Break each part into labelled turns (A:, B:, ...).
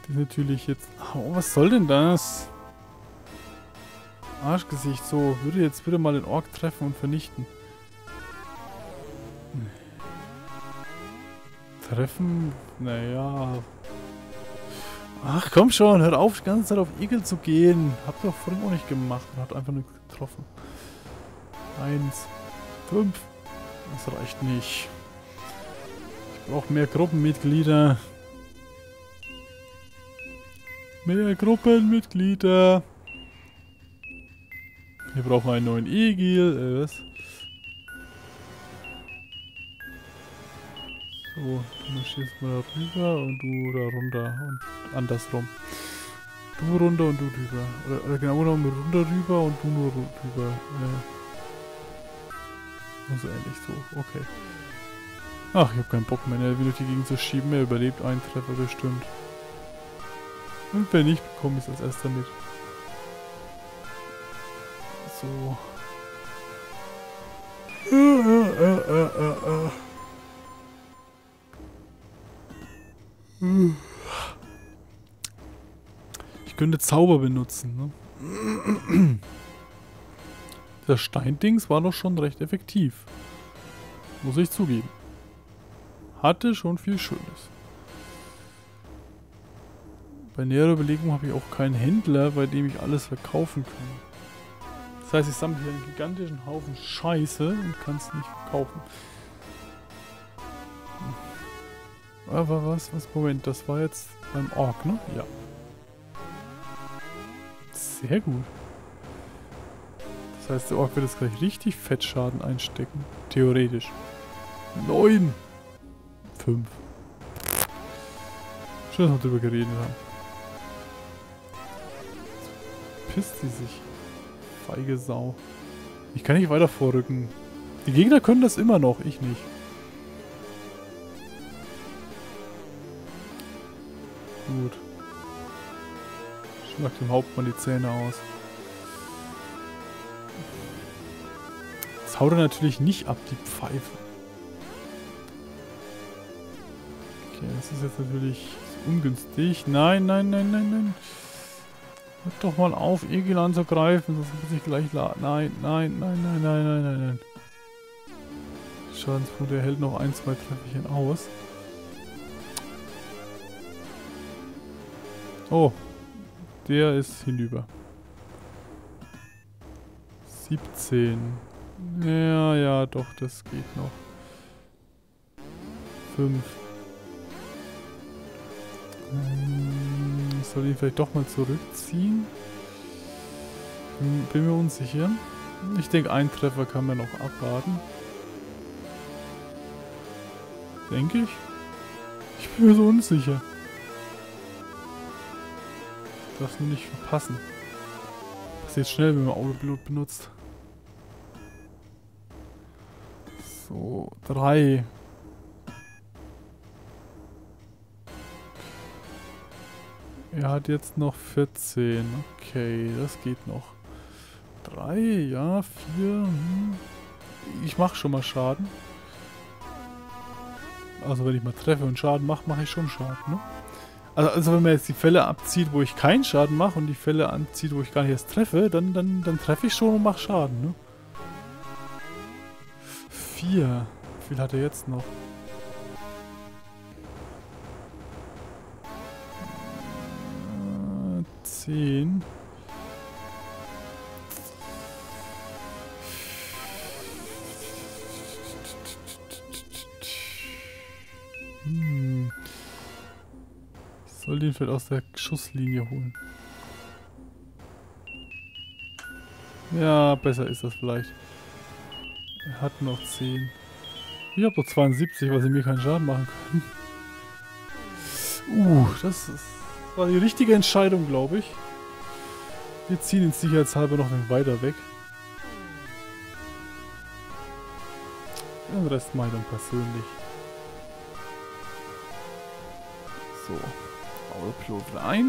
A: Das ist natürlich jetzt... Oh, was soll denn das? Arschgesicht, so. Würde jetzt wieder mal den Ork treffen und vernichten. Treffen? Naja. Ach komm schon, hört auf, die ganze Zeit auf Igel zu gehen. Habt ihr doch vorhin auch nicht gemacht. Hat einfach nichts getroffen. 1, 5. Das reicht nicht. Ich brauche mehr Gruppenmitglieder. Mehr Gruppenmitglieder. Wir brauchen einen neuen Igel. Was? So, du marschierst mal da rüber und du da runter und andersrum. Du runter und du rüber. Oder genau genommen runter rüber und du nur rüber. So ähnlich so, okay. Ach, ich hab keinen Bock mehr, ne, wieder die Gegend zu schieben. Er überlebt einen Treffer bestimmt. Und wenn nicht, bekomme ich es als erster mit. So. Ich könnte Zauber benutzen, ne? Das Steindings war doch schon recht effektiv. Muss ich zugeben. Hatte schon viel Schönes. Bei näherer Überlegung habe ich auch keinen Händler, bei dem ich alles verkaufen kann. Das heißt, ich sammle hier einen gigantischen Haufen Scheiße und kann es nicht verkaufen. Aber was? Moment, das war jetzt beim Ork, ne? Ja. Sehr gut. Das heißt, der Ork wird jetzt gleich richtig Fettschaden einstecken. Theoretisch. 9. 5. Schön, dass wir drüber geredet haben. Pisst sie sich. Feige Sau. Ich kann nicht weiter vorrücken. Die Gegner können das immer noch, ich nicht. Gut. Schlag dem Hauptmann die Zähne aus. Das haut er natürlich nicht ab, die Pfeife. Okay, das ist jetzt natürlich ungünstig. Nein, nein, nein, nein, nein. Hört doch mal auf, Egel anzugreifen, sonst muss ich gleich laden. Nein, nein, nein, nein, nein, nein, nein, nein. Schadenspunkt, der hält noch 1, 2 Trefferchen aus. Oh, der ist hinüber. 17. Ja, ja, doch, das geht noch. 5. Ich soll ihn vielleicht doch mal zurückziehen. Bin mir unsicher. Ich denke, ein Treffer kann man noch abwarten. Denke ich. Ich bin mir so unsicher. Ich darf es nur nicht verpassen. Passiert schnell, wenn man Autopilot benutzt. So, 3. Er hat jetzt noch 14. Okay, das geht noch. 3, ja, 4. Ich mache schon mal Schaden. Also wenn ich mal treffe und Schaden mache, mache ich schon Schaden, ne? Also wenn man jetzt die Fälle abzieht, wo ich keinen Schaden mache und die Fälle anzieht, wo ich gar nicht erst treffe, dann treffe ich schon und mache Schaden, ne? 4. Wie viel hat er jetzt noch? 10. Ich soll den vielleicht aus der Schusslinie holen. Ja, besser ist das vielleicht. Er hat noch 10. Ich habe noch 72, weil sie mir keinen Schaden machen können. Das war die richtige Entscheidung, glaube ich. Wir ziehen ihn sicherheitshalber noch ein weiter weg. Den Rest mache ich dann persönlich. So. Autopilot rein.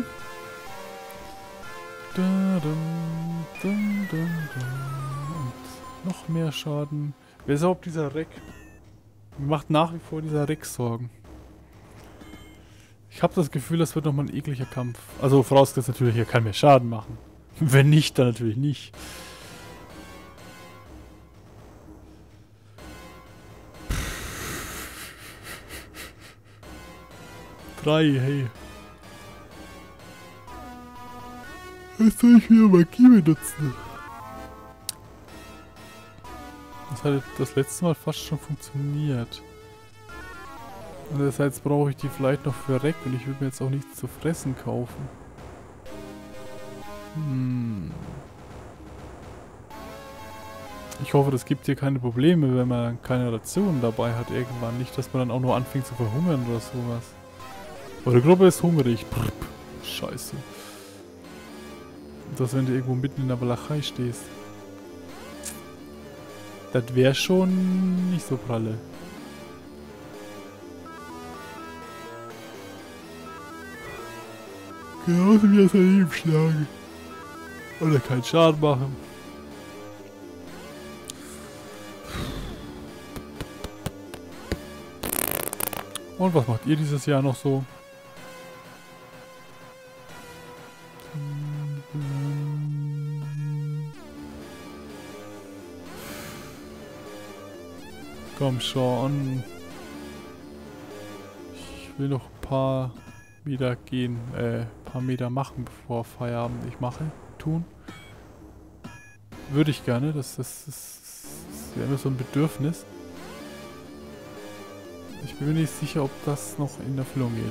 A: Und noch mehr Schaden. Wer ist überhaupt dieser Reck? Mir macht nach wie vor dieser Reck Sorgen. Ich habe das Gefühl, das wird nochmal ein ekliger Kampf. Also vorausgesetzt natürlich, er kann mir Schaden machen. Wenn nicht, dann natürlich nicht. Drei, hey. Jetzt soll ich wieder Magie benutzen. Das hat das letzte Mal fast schon funktioniert. Andererseits brauche ich die vielleicht noch für Reck und ich würde mir jetzt auch nichts zu fressen kaufen. Ich hoffe, das gibt hier keine Probleme, wenn man keine Rationen dabei hat irgendwann. Nicht, dass man dann auch nur anfängt zu verhungern oder sowas. Eure Gruppe ist hungrig. Brrr, scheiße. Und das, wenn du irgendwo mitten in der Walachei stehst. Das wäre schon nicht so pralle. Genauso wie das daneben schlagen. Oder keinen Schaden machen. Und was macht ihr dieses Jahr noch so? Komm schon. Ich will noch ein paar Meter gehen, paar Meter machen, bevor Feierabend ich mache, tun. Würde ich gerne, das wäre mir so ein Bedürfnis. Ich bin mir nicht sicher, ob das noch in Erfüllung geht.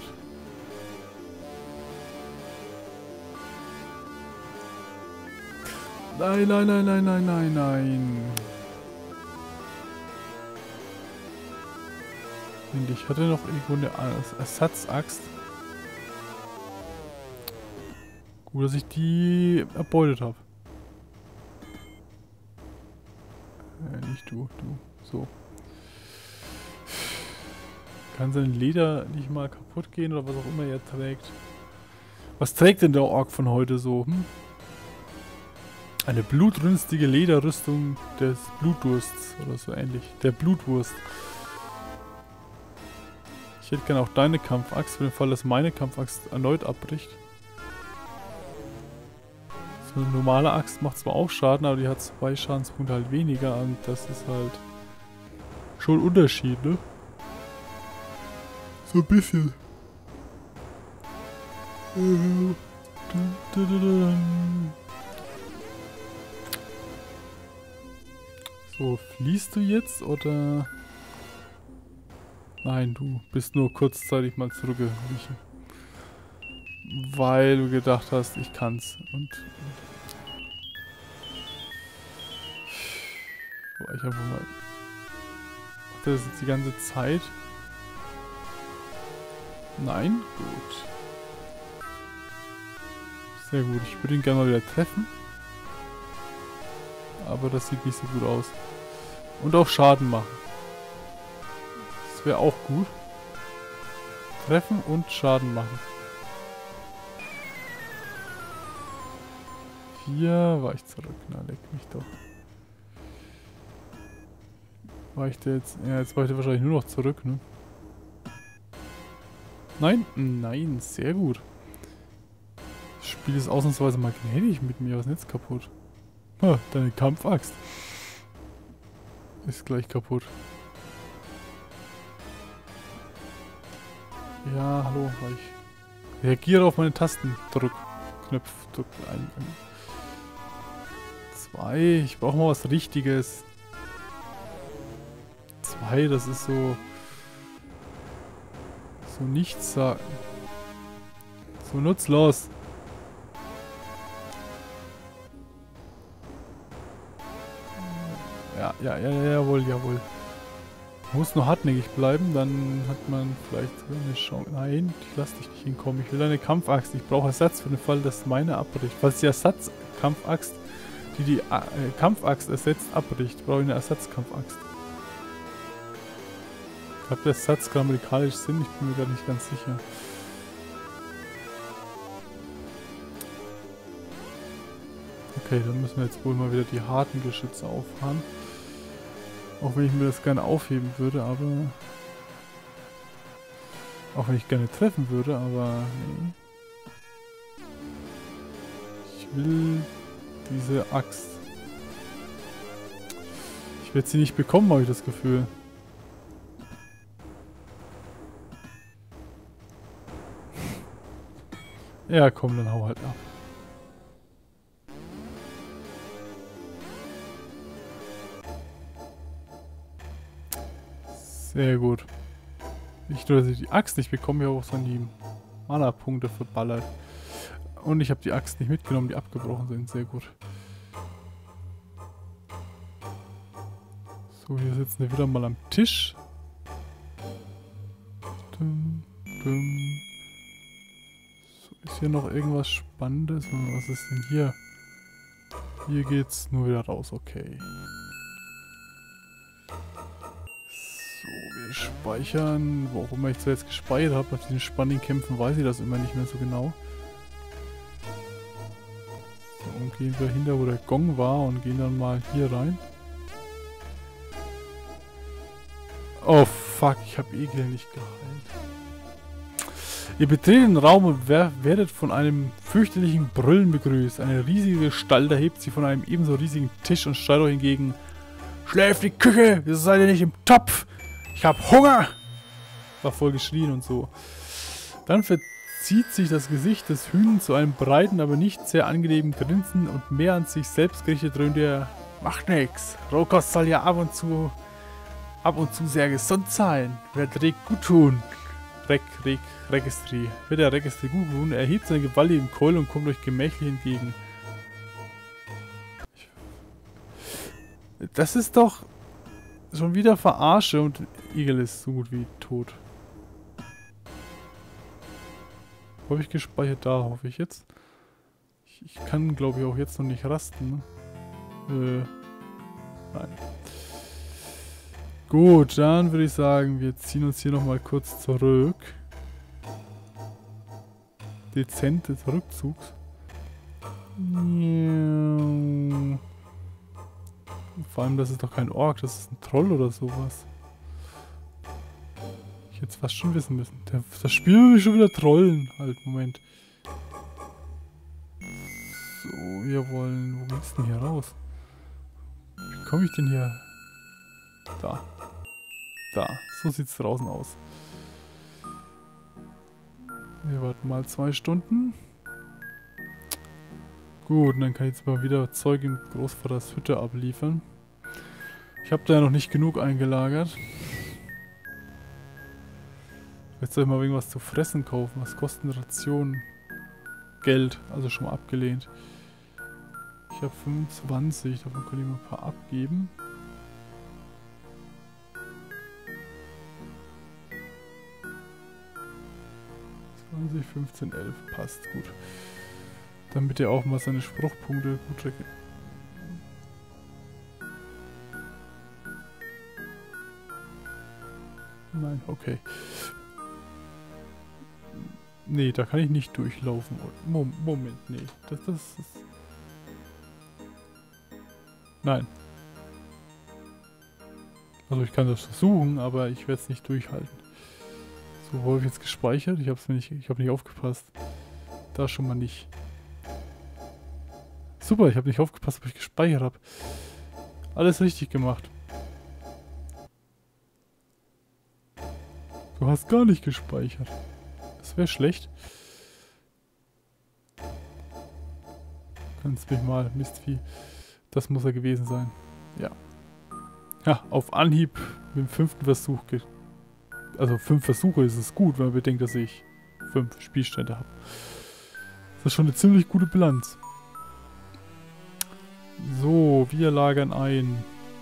A: Nein, nein, nein, nein, nein, nein, nein. Ich hatte noch irgendwo eine Ersatzaxt. Gut, dass ich die erbeutet habe. Nicht du. So. Kann sein Leder nicht mal kaputt gehen oder was auch immer er trägt. Was trägt denn der Ork von heute so? Eine blutrünstige Lederrüstung des Blutdursts oder so ähnlich. Der Blutwurst. Ich hätte gerne auch deine Kampfaxt, für den Fall, dass meine Kampfaxt erneut abbricht. So eine normale Axt macht zwar auch Schaden, aber die hat 2 Schadenspunkte halt weniger und das ist halt schon ein Unterschied, ne? So ein bisschen. So, fließt du jetzt oder... Nein, du bist nur kurzzeitig mal zurückgewichen. Weil du gedacht hast, ich kann's. Und... Boah, ich einfach mal... Macht das jetzt die ganze Zeit? Nein? Gut. Sehr gut. Ich würde ihn gerne mal wieder treffen. Aber das sieht nicht so gut aus. Und auch Schaden machen. Das wäre auch gut. Treffen und Schaden machen. 4 war ich zurück. Na, leck mich doch. War ich der jetzt... Ja, jetzt war ich der wahrscheinlich nur noch zurück, ne? Nein? Nein, sehr gut. Das Spiel ist ausnahmsweise mal gnädig mit mir. Was ist denn jetzt kaputt? Ha, deine Kampfaxt. Ist gleich kaputt. Ja, hallo, ich reagiere auf meine Tasten. Drück ein. 2, ich brauche mal was Richtiges. 2, das ist so... So nichts sagen. So nutzlos. Jawohl. Muss nur hartnäckig bleiben, dann hat man vielleicht eine Chance. Nein, ich lass dich nicht hinkommen. Ich will eine Kampfaxt. Ich brauche Ersatz für den Fall, dass meine abbricht. Falls die Ersatzkampfaxt, die Kampfaxt ersetzt, abbricht, brauche ich eine Ersatzkampfaxt. Ich glaube, der Satz grammatikalisch Sinn, ich bin mir gar nicht ganz sicher. Okay, dann müssen wir jetzt wohl mal wieder die harten Geschütze auffahren. Auch wenn ich mir das gerne aufheben würde, aber... Auch wenn ich gerne treffen würde, aber nee. Ich will diese Axt. Ich werde sie nicht bekommen, habe ich das Gefühl. Ja, komm, dann hau halt ab. Sehr gut. Nicht nur, dass ich die Axt nicht bekomme, ich habe auch so die Mana-Punkte verballert. Und ich habe die Axt nicht mitgenommen, die abgebrochen sind. Sehr gut. So, hier sitzen wir wieder mal am Tisch. Dum, dum. So, ist hier noch irgendwas Spannendes? Was ist denn hier? Hier geht's nur wieder raus, okay. So, wir speichern. Wo auch immer ich zuletzt gespeichert habe, nach diesen spannenden Kämpfen weiß ich das immer nicht mehr so genau. So, und gehen wir hinter, wo der Gong war und gehen dann mal hier rein. Oh fuck, ich habe Egel nicht geheilt. Ihr betretet den Raum und werdet von einem fürchterlichen Brüllen begrüßt. Eine riesige Gestalt erhebt sich von einem ebenso riesigen Tisch und schreit euch entgegen. Schläft die Küche, ihr seid ja nicht im Topf. Ich hab Hunger. War voll geschrien und so. Dann verzieht sich das Gesicht des Hühnen zu einem breiten, aber nicht sehr angenehmen Grinsen und mehr an sich selbst gerichtet dröhnt er. Macht nix. Rohkost soll ja ab und zu sehr gesund sein. Wird Reg gut tun. Registri. Wird der Registri gut tun. Er hebt seine gewaltigen Keule und kommt euch gemächlich entgegen. Das ist doch schon wieder Verarsche und Igel ist so gut wie tot. Wo habe ich gespeichert? Da hoffe ich jetzt. Ich kann, glaube ich, auch jetzt noch nicht rasten. Ne? Nein. Gut, dann würde ich sagen, wir ziehen uns hier nochmal kurz zurück. Dezente Rückzugs. Vor allem, das ist doch kein Ork, das ist ein Troll oder sowas. Ich hätte es fast schon wissen müssen. Das Spiel will mich schon wieder trollen. Halt, Moment. So, wir wollen... Wo geht's denn hier raus? Wie komme ich denn hier? Da. Da. So sieht's draußen aus. Wir warten mal 2 Stunden. Gut, und dann kann ich jetzt mal wieder Zeug in Großvaters Hütte abliefern. Ich habe da ja noch nicht genug eingelagert. Jetzt soll ich mal irgendwas zu fressen kaufen. Was kosten Rationen? Geld, also schon mal abgelehnt. Ich habe 25, davon kann ich mal ein paar abgeben. 20, 15, 11, passt gut. Damit er auch mal seine Spruchpunkte gut regeln. Nein, okay. Nee, da kann ich nicht durchlaufen. Moment, nee. Das ist... Nein. Also ich kann das versuchen, aber ich werde es nicht durchhalten. So, wo habe ich jetzt gespeichert? Ich habe nicht aufgepasst. Da schon mal nicht. Super, ich habe nicht aufgepasst, ob ich gespeichert habe. Alles richtig gemacht. Du hast gar nicht gespeichert. Das wäre schlecht. Kannst mich mal, Mistvieh. Das muss er gewesen sein. Ja. Ja, auf Anhieb mit dem 5. Versuch. Also 5 Versuche ist es gut, wenn man bedenkt, dass ich 5 Spielstände habe. Das ist schon eine ziemlich gute Bilanz. So, wir lagern ein.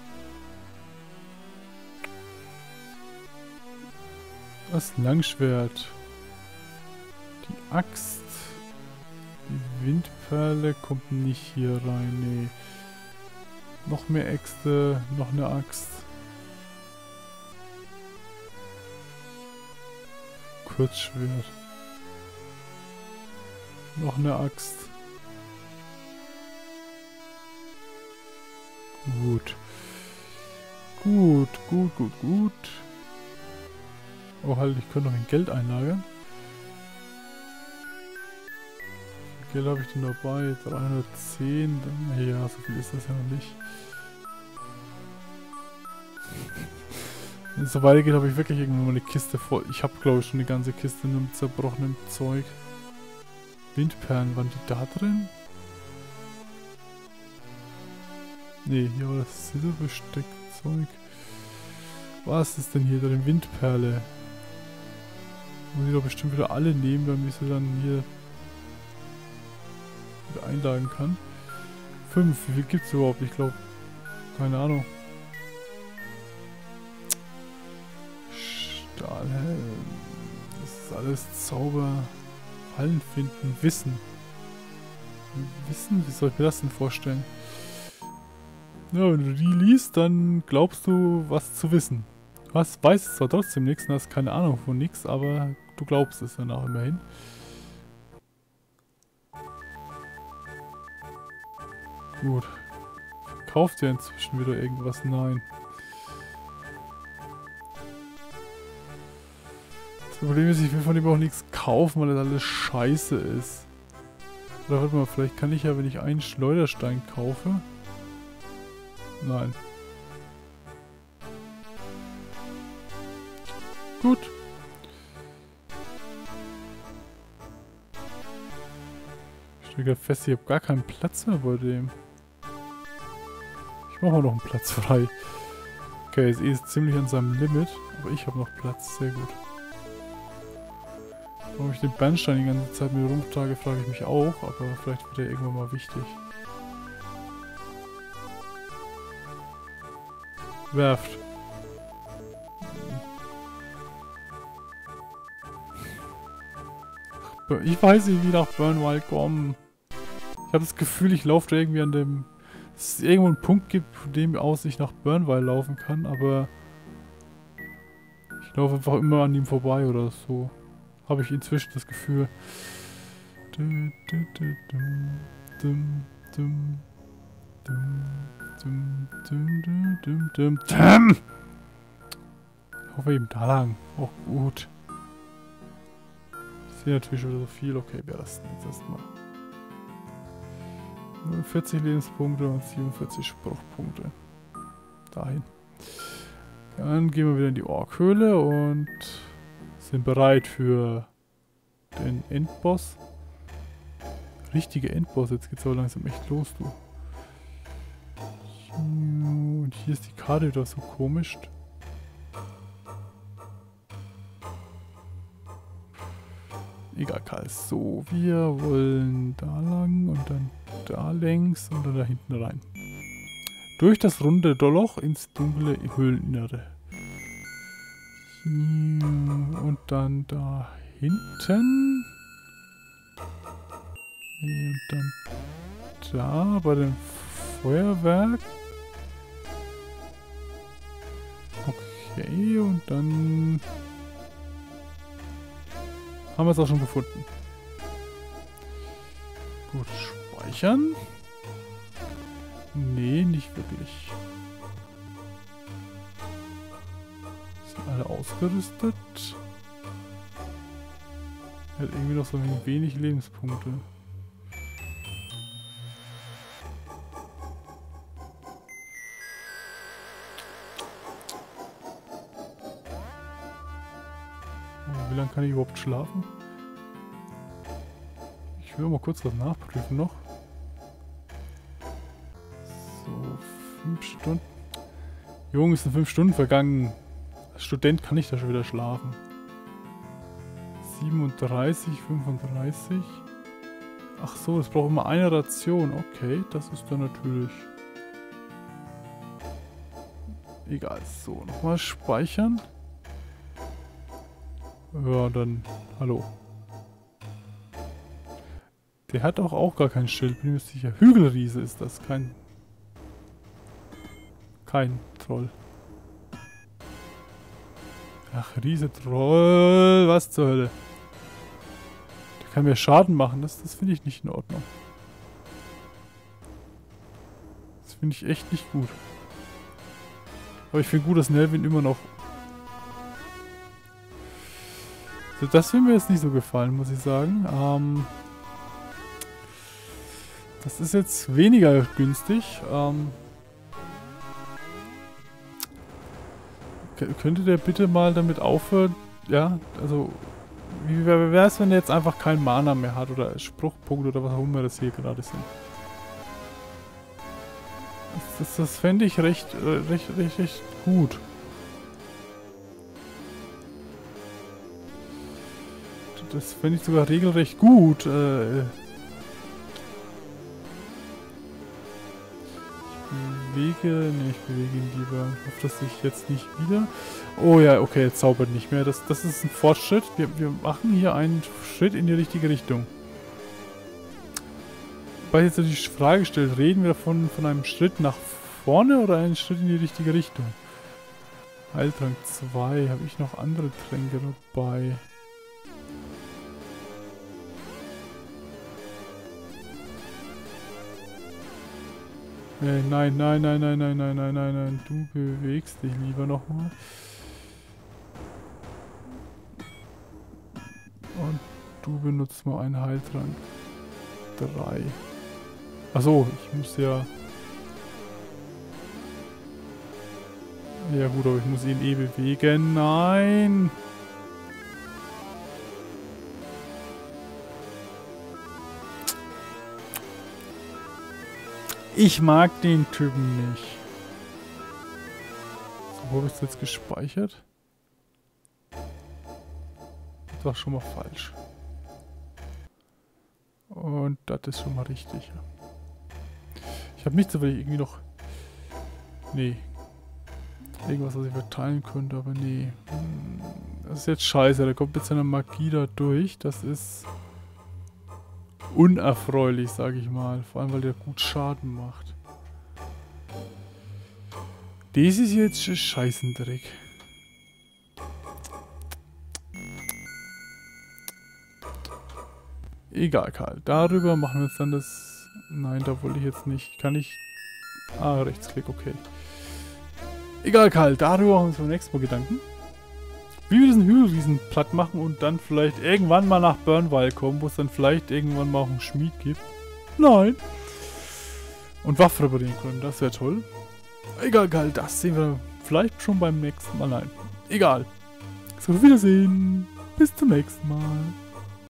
A: Das Langschwert. Die Axt. Die Windperle kommt nicht hier rein, nee. Noch mehr Äxte, noch eine Axt. Kurzschwert. Noch eine Axt. Gut. Gut. Oh halt, ich könnte noch in Geld einlagern. Wie viel Geld habe ich denn dabei? 310. Ja, so viel ist das ja noch nicht. Wenn es so weitergeht, habe ich wirklich irgendwann mal eine Kiste voll. Ich habe, glaube ich, schon eine ganze Kiste nur mit zerbrochenem Zeug. Windperlen, waren die da drin? Ne, hier war das Silberbesteckzeug. Was ist denn hier drin? Windperle. Muss ich doch bestimmt wieder alle nehmen, damit ich sie dann hier wieder einladen kann. 5, wie viel gibt es überhaupt? Ich glaube, keine Ahnung. Stahlhelm. Das ist alles Zauber. Fallen finden. Wissen. Wissen? Wie soll ich mir das denn vorstellen? Ja, wenn du die liest, dann glaubst du, was zu wissen. Du weißt zwar trotzdem nichts und hast keine Ahnung von nichts, aber du glaubst es danach immerhin. Gut. Verkauft ihr inzwischen wieder irgendwas? Nein. Das Problem ist, ich will von dem auch nichts kaufen, weil das alles scheiße ist. Oder warte mal, vielleicht kann ich ja, wenn ich einen Schleuderstein kaufe... Nein. Gut. Ich stelle gerade fest, ich habe gar keinen Platz mehr bei dem. Ich mache mal noch einen Platz frei. Okay, ist eh ziemlich an seinem Limit, aber ich habe noch Platz. Sehr gut. Warum ich den Bernstein die ganze Zeit mit rumtrage, frage ich mich auch, aber vielleicht wird er irgendwann mal wichtig. Werft. Ich weiß nicht, wie nach Burnwild kommen. Ich habe das Gefühl, ich laufe da irgendwie an dem... Dass es irgendwo einen Punkt gibt, von dem aus ich nach Burnwild laufen kann, aber... Ich laufe einfach immer an ihm vorbei oder so. Habe ich inzwischen das Gefühl. Ich hoffe eben da lang. Auch gut. Ich sehe natürlich schon wieder so viel. Okay, wir lassen jetzt erstmal. 40 Lebenspunkte und 47 Spruchpunkte. Dahin. Dann gehen wir wieder in die Orkhöhle und sind bereit für den Endboss. Richtige Endboss. Jetzt geht's aber langsam echt los, du. Und hier ist die Karte wieder so komisch. Egal, Karl. So, wir wollen da lang und dann da längs und dann da hinten rein. Durch das runde Loch ins dunkle Höhleninnere. Und dann da hinten. Und dann da bei dem Feuerwerk. Okay, und dann haben wir es auch schon gefunden. Gut, speichern. Nee, nicht wirklich. Sind alle ausgerüstet. Er hat irgendwie noch so wenig Lebenspunkte. Wie lange kann ich überhaupt schlafen? Ich will mal kurz was nachprüfen noch. So, 5 Stunden. Junge, es sind 5 Stunden vergangen. Als Student kann ich da schon wieder schlafen. 37, 35. Ach so, es braucht immer eine Ration. Okay, das ist dann natürlich... Egal. So, nochmal speichern. Ja, dann... Hallo. Der hat auch gar kein Schild, bin mir sicher. Hügelriese ist das, kein Troll. Ach, Riese Troll, was zur Hölle. Der kann mir Schaden machen, das finde ich nicht in Ordnung. Das finde ich echt nicht gut. Aber ich finde gut, dass Nelvin immer noch So, das will mir jetzt nicht so gefallen, muss ich sagen. Das ist jetzt weniger günstig. Könnte der bitte mal damit aufhören? Ja, also... Wie wäre es, wenn er jetzt einfach keinen Mana mehr hat oder Spruchpunkt oder was auch immer das hier gerade sind? Das fände ich recht gut. Das fände ich sogar regelrecht gut. Ich bewege ihn lieber. Ich hoffe, dass ich jetzt nicht wieder... Oh ja, okay, jetzt zaubert nicht mehr. Das ist ein Fortschritt. Wir machen hier einen Schritt in die richtige Richtung. Weil jetzt die Frage gestellt, reden wir von einem Schritt nach vorne oder einen Schritt in die richtige Richtung? Heiltrank 2. Habe ich noch andere Tränke dabei? Nein. Du bewegst dich lieber nochmal. Und du benutzt mal einen Heiltrank. 3. Achso, ich muss ja... Ja gut, aber ich muss ihn eh bewegen. Nein! Ich mag den Typen nicht. So, wo habe ich es jetzt gespeichert? Das war schon mal falsch. Und das ist schon mal richtig. Ich habe nichts, aber ich irgendwie noch... Nee. Irgendwas, was ich verteilen könnte, aber nee. Das ist jetzt scheiße. Da kommt jetzt eine Magie da durch. Das ist... unerfreulich, sage ich mal. Vor allem, weil der gut Schaden macht. Das ist jetzt Scheißendreck. Egal, Karl. Darüber machen wir jetzt dann das... Nein, da wollte ich jetzt nicht. Kann ich... Ah, Rechtsklick, okay. Egal, Karl. Darüber machen wir uns beim nächsten Mal Gedanken. Wie wir diesen Hügelriesen platt machen und dann vielleicht irgendwann mal nach Burnwall kommen, wo es dann vielleicht irgendwann mal auch einen Schmied gibt. Nein. Und Waffen reparieren können, das wäre toll. Egal, Karl, das sehen wir vielleicht schon beim nächsten Mal. Nein, egal. So, Wiedersehen. Bis zum nächsten Mal.